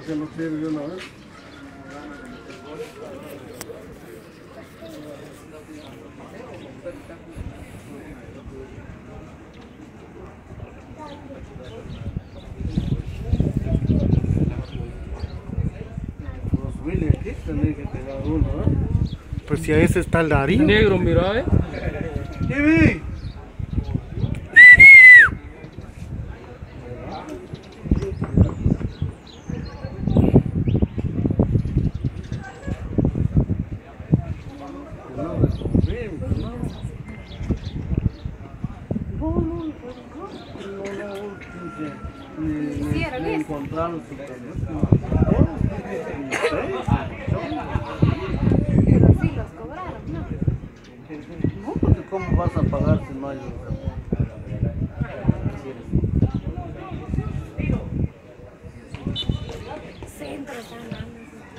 que no tire de una vez. Los Willy aquí tenés que pegar uno, ¿eh? Pues si a ese está el Darío. Negro, mira, ¡Jimmy! Encontraron su Pero sí los cobraron, ¿no? No, porque ¿cómo vas a pagar si no hay Centro están dando.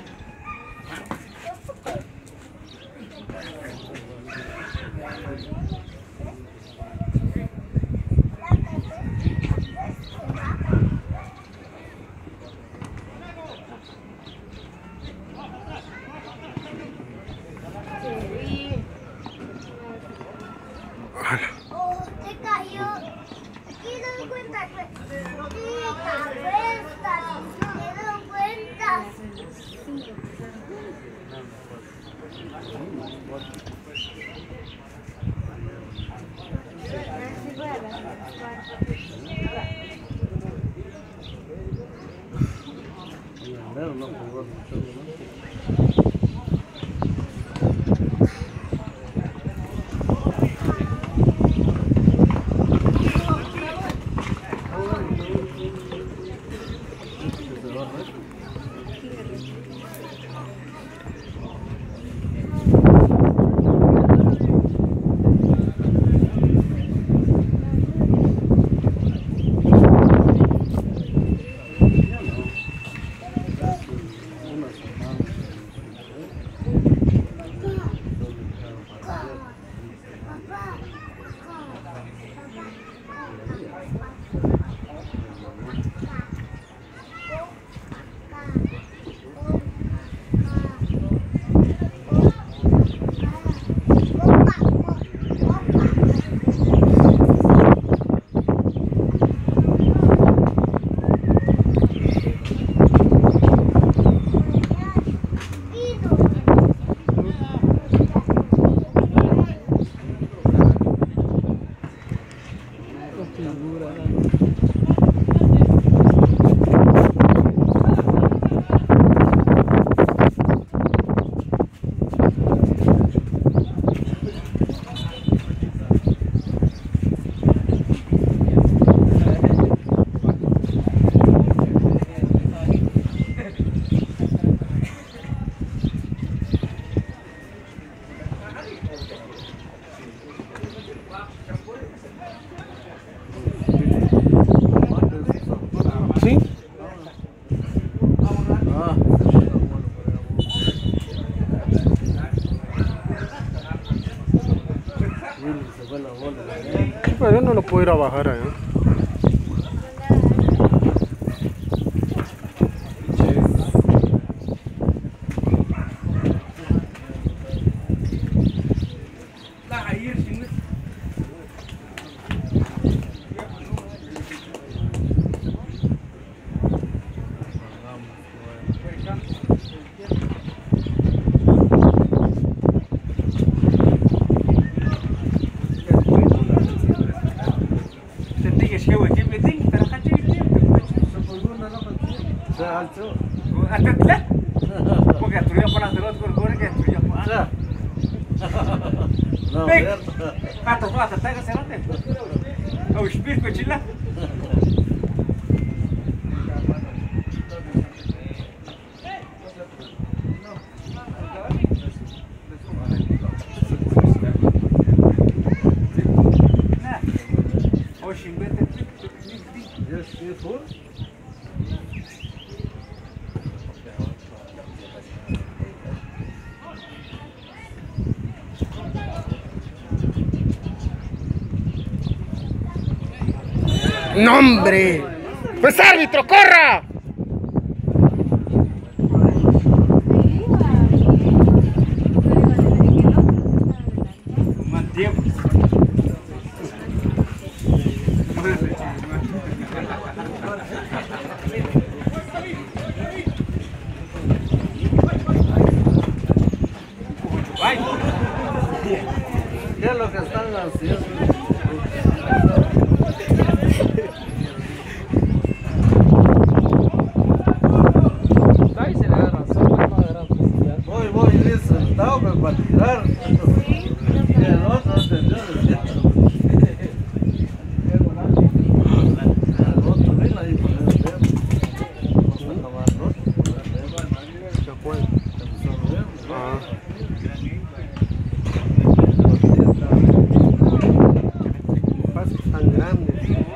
Oh, te cayó. Aquí doy cuenta que te doy cuenta. no jugó mucho, ¿Sí? Bueno, yo no lo puedo ir a bajar allá. ¡No, hombre! ¡Pues árbitro, corra! ¿Qué es lo que están haciendo? Ahí se le da razón, no agarran posibilidad. Voy, listo, estaba para tirar. Y el otro entendió de cierto. El otro vino ahí por el dedo. Vamos a acabar el otro. ¿Qué fue? Ah, pasos tan grandes.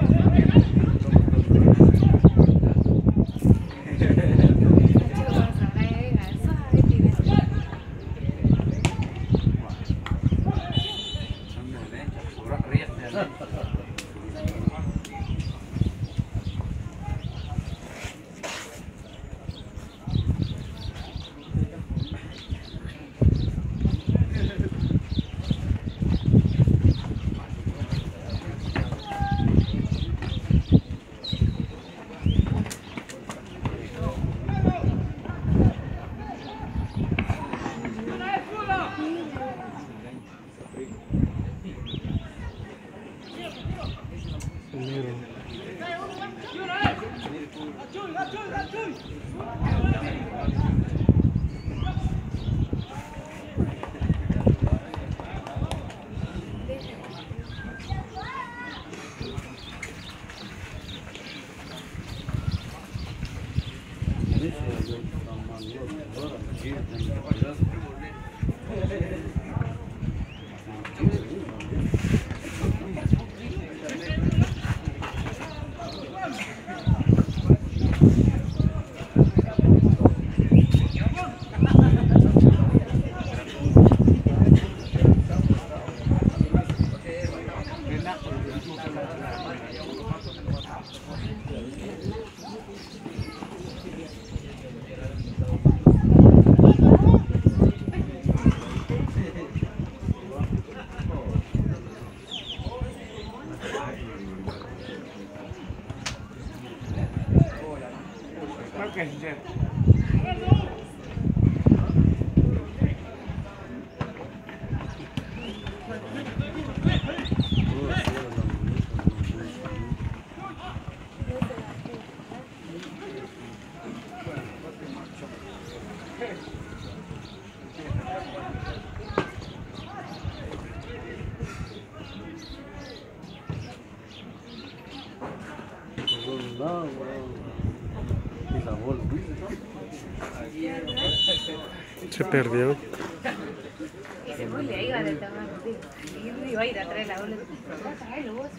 Se perdió. Y se fue, le iba del tamaño, sí. Y yo iba a ir a traer la ola. Tráelo vos.